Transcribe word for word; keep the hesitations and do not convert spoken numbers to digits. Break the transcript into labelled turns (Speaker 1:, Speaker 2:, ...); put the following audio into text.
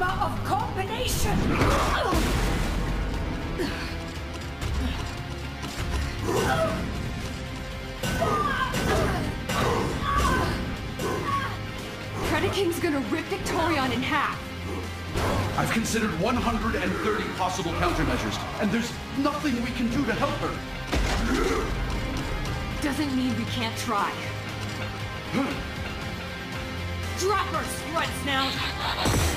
Speaker 1: power of combination!
Speaker 2: Predaking's gonna rip Victorion in half.
Speaker 3: I've considered one hundred thirty possible countermeasures, and there's nothing we can do to help her.
Speaker 2: Doesn't mean we can't try. Drop her, Spread Snout!